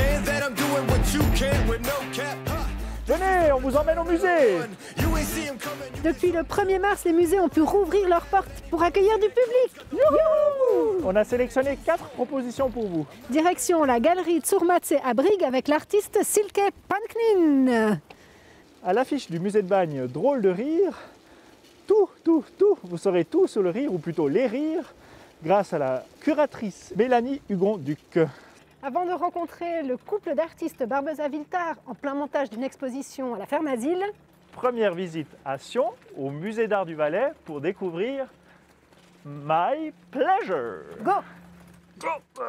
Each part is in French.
Venez, on vous emmène au musée. Depuis le 1er mars, les musées ont pu rouvrir leurs portes pour accueillir du public. Youhou! On a sélectionné 4 propositions pour vous. Direction la galerie Tsurmatse à Brigue avec l'artiste Silke Panknin. À l'affiche du musée de Bagne, drôle de rire. Tout, vous saurez tout sur le rire, ou plutôt les rires, grâce à la curatrice Mélanie Hugon-Duc. Avant de rencontrer le couple d'artistes Barbeza-Viltard en plein montage d'une exposition à la Ferme Asile, Première visite à Sion, au musée d'art du Valais, pour découvrir My Pleasure. go! Go!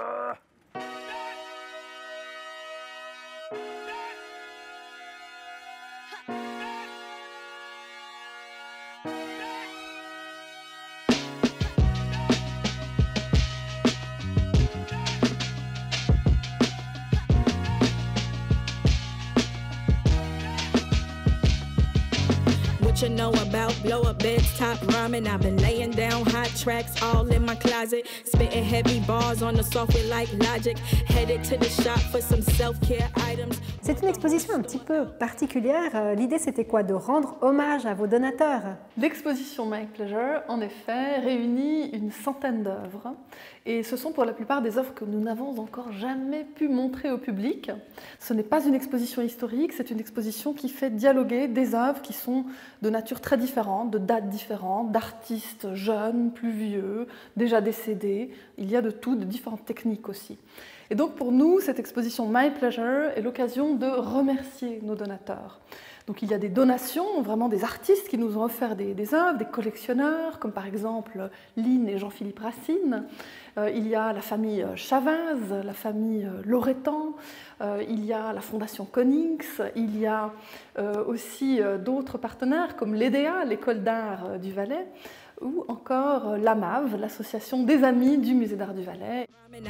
What you know about blow up beds, top rhyming. I've been laying down hot tracks all in my closet, spitting heavy bars on the software like Logic. Headed to the shop for some self-care items. C'est une exposition un petit peu particulière. L'idée, c'était quoi? De rendre hommage à vos donateurs. L'exposition My Pleasure, en effet, réunit une centaine d'œuvres. Et ce sont pour la plupart des œuvres que nous n'avons encore jamais pu montrer au public. Ce n'est pas une exposition historique, c'est une exposition qui fait dialoguer des œuvres qui sont de nature très différente, de dates différentes, d'artistes jeunes, plus vieux, déjà décédés. Il y a de tout, de différentes techniques aussi. Et donc pour nous, cette exposition My Pleasure est l'occasion de remercier nos donateurs. Donc il y a des donations, vraiment des artistes qui nous ont offert des œuvres, des collectionneurs, comme par exemple Lynn et Jean-Philippe Racine. Il y a la famille Chavaz, la famille Loretan, il y a la Fondation Konings, il y a aussi d'autres partenaires comme l'EDA, l'École d'art du Valais, ou encore l'AMAV, l'association des amis du Musée d'art du Valais.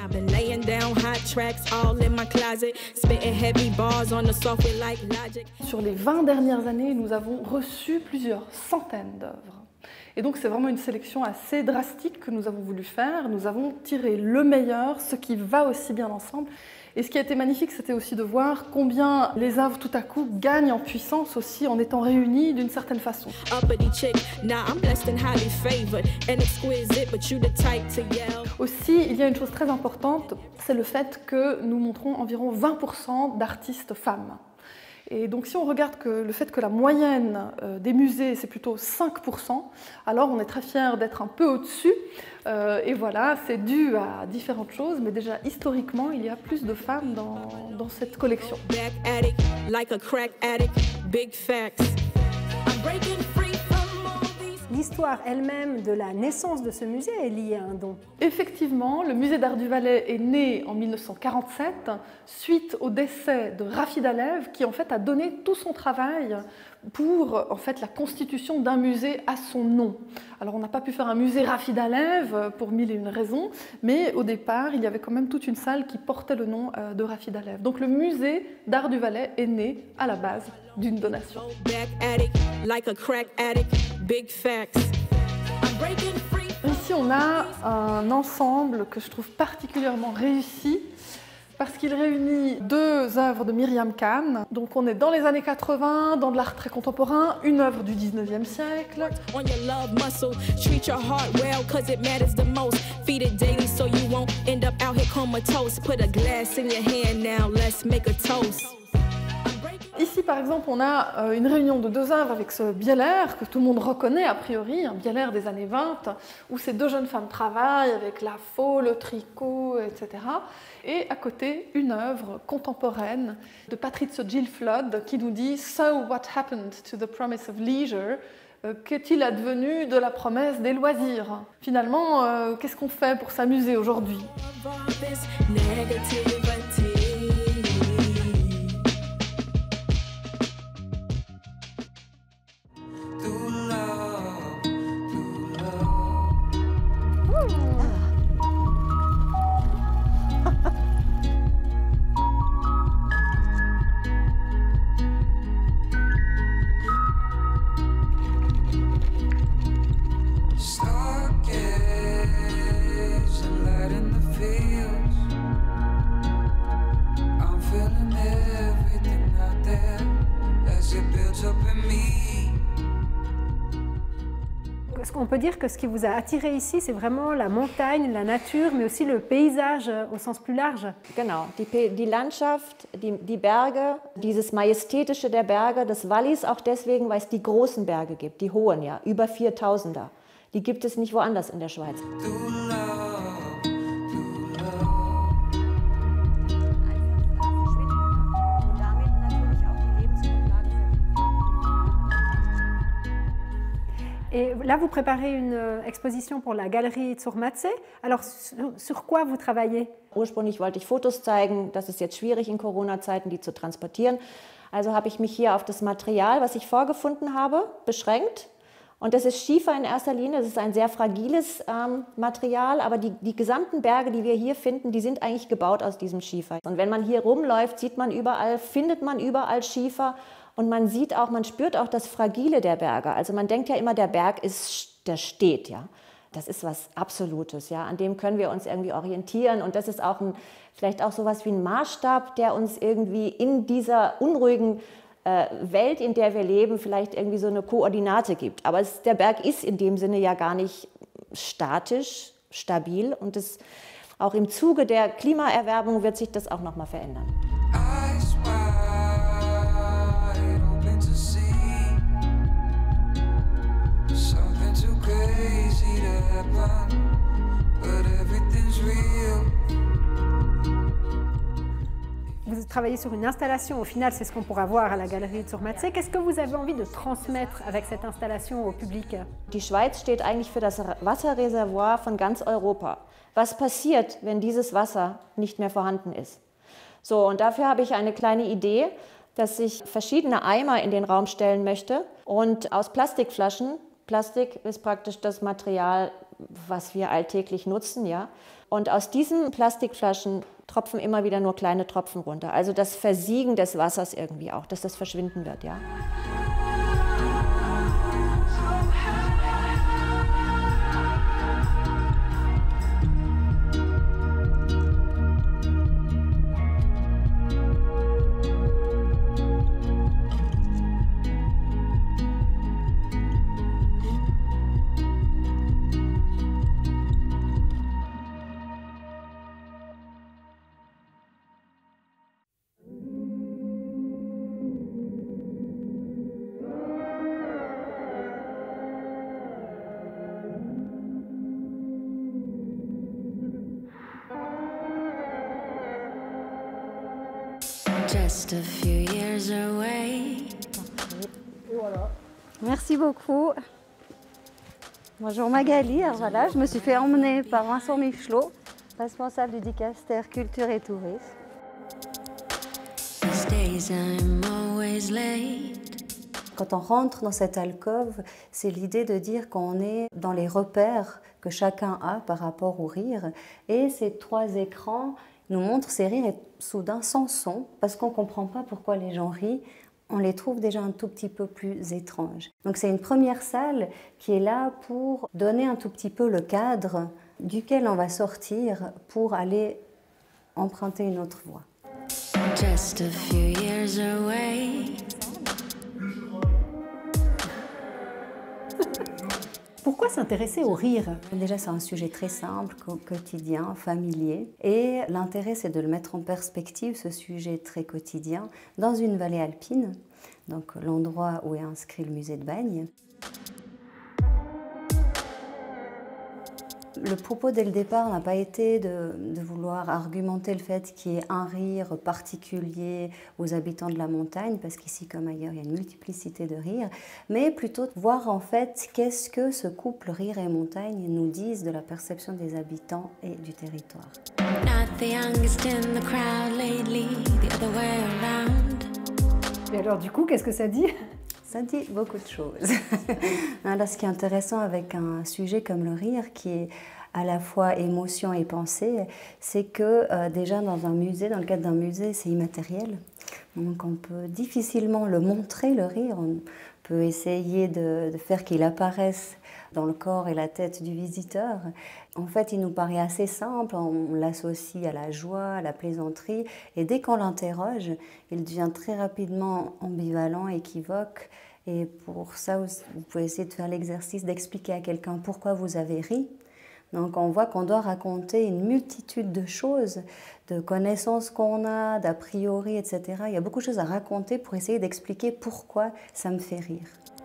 Sur les 20 dernières années, nous avons reçu plusieurs centaines d'œuvres. Et donc c'est vraiment une sélection assez drastique que nous avons voulu faire. Nous avons tiré le meilleur, ce qui va aussi bien ensemble. Et ce qui a été magnifique, c'était aussi de voir combien les œuvres tout à coup gagnent en puissance aussi en étant réunies d'une certaine façon. Aussi, il y a une chose très importante, c'est le fait que nous montrons environ 20% d'artistes femmes. Et donc si on regarde le fait que la moyenne des musées c'est plutôt 5%, alors on est très fiers d'être un peu au-dessus. Et voilà, c'est dû à différentes choses, mais déjà historiquement il y a plus de femmes dans cette collection. L'histoire elle-même de la naissance de ce musée est liée à un don. Effectivement, le musée d'art du Valais est né en 1947 suite au décès de Rafid Alev qui en fait a donné tout son travail pour en fait la constitution d'un musée à son nom. Alors on n'a pas pu faire un musée Rafid Alev pour mille et une raisons, mais au départ il y avait quand même toute une salle qui portait le nom de Rafid Alev. Donc le musée d'art du Valais est né à la base d'une donation. Ici on a un ensemble que je trouve particulièrement réussi parce qu'il réunit deux œuvres de Myriam Khan. Donc on est dans les années 80, dans de l'art très contemporain, une œuvre du 19e siècle. Ici, par exemple, on a une réunion de deux œuvres avec ce Bieler, que tout le monde reconnaît a priori, un Bieler des années 20, où ces deux jeunes femmes travaillent avec la faux, le tricot, etc. Et à côté, une œuvre contemporaine de Patrizio Gilflod qui nous dit « So what happened to the promise of leisure ?» Qu'est-il advenu de la promesse des loisirs? Finalement, qu'est-ce qu'on fait pour s'amuser aujourd'hui? Est-ce qu'on peut dire que ce qui vous a attiré ici, c'est vraiment la montagne, la nature, mais aussi le paysage au sens plus large? Genau, die Landschaft, die Berge, dieses Majestätische der Berge, des Wallis auch deswegen, weil es die großen Berge gibt, die hohen, ja, über 4000er. Die gibt es nicht woanders in der Schweiz. Et là, vous préparez une exposition pour la Galerie Zurmatze. Alors, sur quoi vous travaillez? Ursprünglich wollte ich Fotos zeigen. Das ist jetzt schwierig in Corona-Zeiten, die zu transportieren. Also habe ich mich hier auf das Material, was ich vorgefunden habe, beschränkt. Und das ist Schiefer in erster Linie. Das ist ein sehr fragiles Material, aber die gesamten Berge, die wir hier finden, die sind eigentlich gebaut aus diesem Schiefer. Und wenn man hier rumläuft, findet man überall Schiefer. Und man sieht auch, man spürt auch das Fragile der Berge. Also man denkt ja immer, der Berg der steht, ja. Das ist was Absolutes, ja. An dem können wir uns irgendwie orientieren. Und das ist auch vielleicht auch sowas wie ein Maßstab, der uns irgendwie in dieser unruhigen Welt, in der wir leben, vielleicht irgendwie so eine Koordinate gibt. Aber der Berg ist in dem Sinne ja gar nicht statisch, stabil. Und auch im Zuge der Klimaerwärmung wird sich das auch nochmal verändern. Vous travaillez sur une installation, au final c'est ce qu'on pourra voir à la Galerie Zurmatze. Qu'est-ce que vous avez envie de transmettre avec cette installation au public? Die Schweiz steht eigentlich für das Wasserreservoir von ganz Europa. Was passiert, wenn dieses Wasser nicht mehr vorhanden ist? So, und dafür habe ich eine kleine Idee, dass ich verschiedene Eimer in den Raum stellen möchte und aus Plastikflaschen. Plastik ist praktisch das Material, was wir alltäglich nutzen, ja. Und aus diesen Plastikflaschen tropfen immer wieder nur kleine Tropfen runter. Also das Versiegen des Wassers irgendwie auch, dass das verschwinden wird, ja. Just a few years away. Merci beaucoup. Bonjour Magali, alors voilà, je me suis fait emmener par Vincent Michelot, responsable du Dicaster Culture et Tourisme. These days I'm always late. Quand on rentre dans cette alcôve, c'est l'idée de dire qu'on est dans les repères que chacun a par rapport au rire. Et ces trois écrans nous montrent ces rires et soudain sans son, parce qu'on ne comprend pas pourquoi les gens rient, on les trouve déjà un tout petit peu plus étranges. Donc c'est une première salle qui est là pour donner un tout petit peu le cadre duquel on va sortir pour aller emprunter une autre voie. Just a few years away. Pourquoi s'intéresser au rire? Déjà, c'est un sujet très simple, quotidien, familier. Et l'intérêt, c'est de le mettre en perspective, ce sujet très quotidien, dans une vallée alpine, donc l'endroit où est inscrit le musée de Bagne. Le propos dès le départ n'a pas été de vouloir argumenter le fait qu'il y ait un rire particulier aux habitants de la montagne, parce qu'ici comme ailleurs il y a une multiplicité de rires, mais plutôt de voir en fait qu'est-ce que ce couple rire et montagne nous disent de la perception des habitants et du territoire. Not the youngest in the crowd lately, the other way around. Et alors du coup, qu'est-ce que ça dit? Ça dit beaucoup de choses. Là, ce qui est intéressant avec un sujet comme le rire, qui est à la fois émotion et pensée, c'est que déjà dans un musée, dans le cadre d'un musée, c'est immatériel. Donc on peut difficilement le montrer, le rire. On peut essayer de faire qu'il apparaisse dans le corps et la tête du visiteur. En fait, il nous paraît assez simple, on l'associe à la joie, à la plaisanterie, et dès qu'on l'interroge, il devient très rapidement ambivalent, équivoque. Et pour ça, vous pouvez essayer de faire l'exercice d'expliquer à quelqu'un pourquoi vous avez ri. Donc on voit qu'on doit raconter une multitude de choses, de connaissances qu'on a, d'a priori, etc. Il y a beaucoup de choses à raconter pour essayer d'expliquer pourquoi ça me fait rire.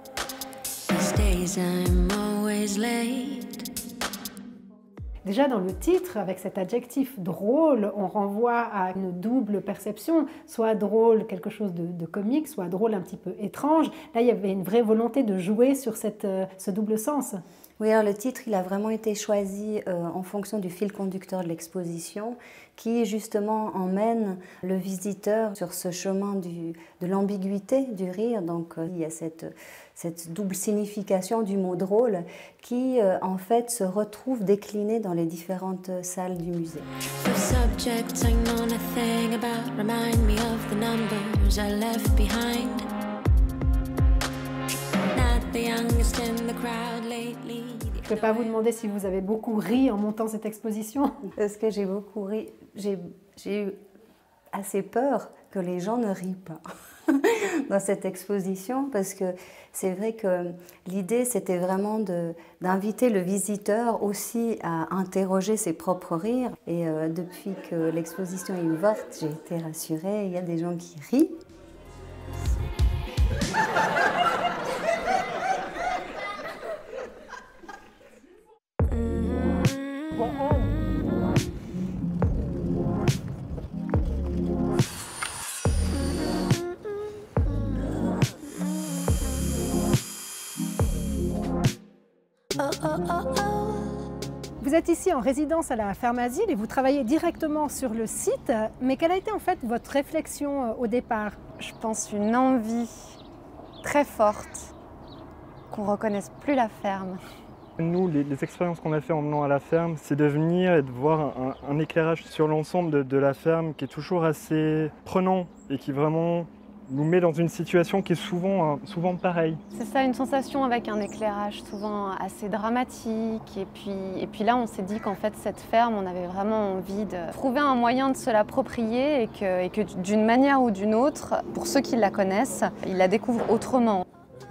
Déjà dans le titre, avec cet adjectif drôle, on renvoie à une double perception, soit drôle, quelque chose de comique, soit drôle un petit peu étrange. Là, il y avait une vraie volonté de jouer sur ce double sens. Oui, alors le titre, il a vraiment été choisi en fonction du fil conducteur de l'exposition qui justement emmène le visiteur sur ce chemin de l'ambiguïté du rire. Donc il y a cette double signification du mot drôle qui en fait se retrouve déclinée dans les différentes salles du musée. Je ne peux pas vous demander si vous avez beaucoup ri en montant cette exposition. Est-ce que j'ai beaucoup ri? J'ai eu assez peur que les gens ne rient pas dans cette exposition parce que c'est vrai que l'idée c'était vraiment d'inviter le visiteur aussi à interroger ses propres rires. Et depuis que l'exposition est ouverte, j'ai été rassurée, il y a des gens qui rient. Vous êtes ici en résidence à la Ferme Asile et vous travaillez directement sur le site. Mais quelle a été en fait votre réflexion au départ? Je pense une envie très forte qu'on ne reconnaisse plus la ferme. Nous, les expériences qu'on a fait en venant à la ferme, c'est de venir et de voir un éclairage sur l'ensemble de la ferme qui est toujours assez prenant et qui vraiment nous met dans une situation qui est souvent pareille. C'est ça, une sensation avec un éclairage souvent assez dramatique. Et puis là, on s'est dit qu'en fait, cette ferme, on avait vraiment envie de trouver un moyen de se l'approprier et que d'une manière ou d'une autre, pour ceux qui la connaissent, ils la découvrent autrement.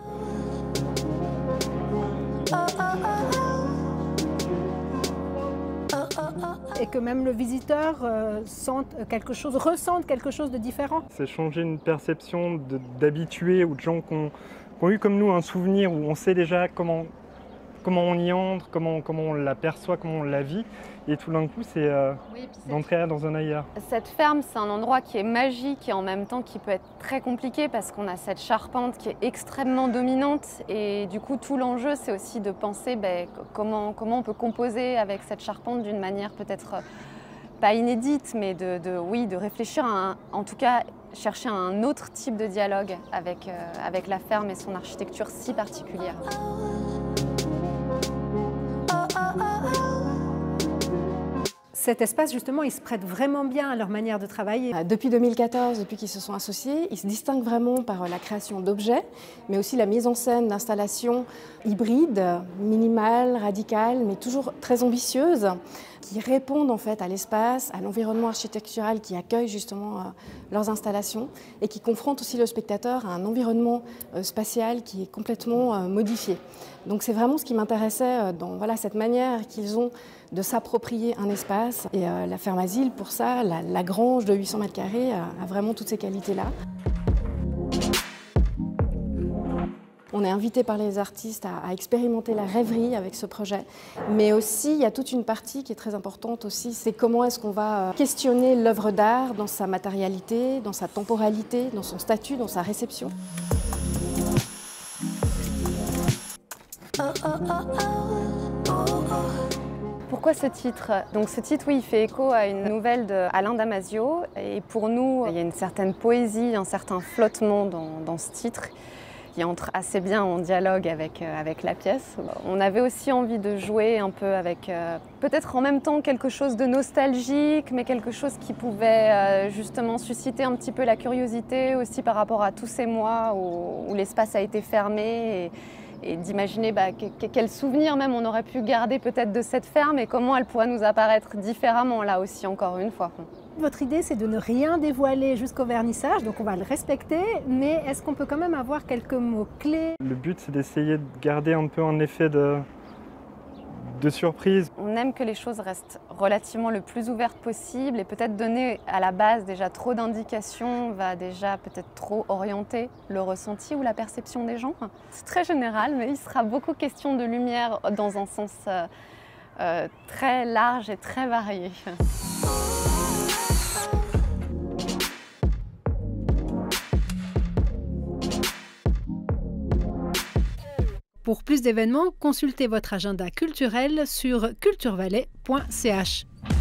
Et que même le visiteur ressente quelque chose de différent. C'est changer une perception d'habitués ou de gens qui ont eu comme nous un souvenir où on sait déjà comment on y entre, comment on l'aperçoit, comment on la vit. Et tout d'un coup, c'est d'entrer dans un ailleurs. Cette ferme, c'est un endroit qui est magique et en même temps qui peut être très compliqué parce qu'on a cette charpente qui est extrêmement dominante. Et du coup, tout l'enjeu, c'est aussi de penser comment on peut composer avec cette charpente d'une manière peut-être pas inédite, mais de réfléchir en tout cas, chercher un autre type de dialogue avec la ferme et son architecture si particulière. Cet espace, justement, il se prête vraiment bien à leur manière de travailler. Depuis 2014, depuis qu'ils se sont associés, ils se distinguent vraiment par la création d'objets, mais aussi la mise en scène d'installations hybrides, minimales, radicales, mais toujours très ambitieuses, qui répondent en fait à l'espace, à l'environnement architectural qui accueille justement leurs installations et qui confrontent aussi le spectateur à un environnement spatial qui est complètement modifié. Donc c'est vraiment ce qui m'intéressait dans cette manière qu'ils ont de s'approprier un espace. Et la Ferme Asile, pour ça, la grange de 800 mètres carrés a vraiment toutes ces qualités-là. On est invité par les artistes à expérimenter la rêverie avec ce projet. Mais aussi, il y a toute une partie qui est très importante aussi, c'est comment est-ce qu'on va questionner l'œuvre d'art dans sa matérialité, dans sa temporalité, dans son statut, dans sa réception. Pourquoi ce titre? Donc ce titre, oui, il fait écho à une nouvelle d'Alain Damasio. Et pour nous, il y a une certaine poésie, un certain flottement dans ce titre qui entre assez bien en dialogue avec la pièce. On avait aussi envie de jouer un peu avec peut-être en même temps quelque chose de nostalgique, mais quelque chose qui pouvait justement susciter un petit peu la curiosité aussi par rapport à tous ces mois où l'espace a été fermé et d'imaginer quel souvenir même on aurait pu garder peut-être de cette ferme et comment elle pourrait nous apparaître différemment là aussi encore une fois. Votre idée, c'est de ne rien dévoiler jusqu'au vernissage, donc on va le respecter, mais est-ce qu'on peut quand même avoir quelques mots clés? Le but, c'est d'essayer de garder un peu un effet de surprise. On aime que les choses restent relativement le plus ouvertes possible et peut-être donner à la base déjà trop d'indications va déjà peut-être trop orienter le ressenti ou la perception des gens. C'est très général, mais il sera beaucoup question de lumière dans un sens très large et très varié. Pour plus d'événements, consultez votre agenda culturel sur culturevalais.ch.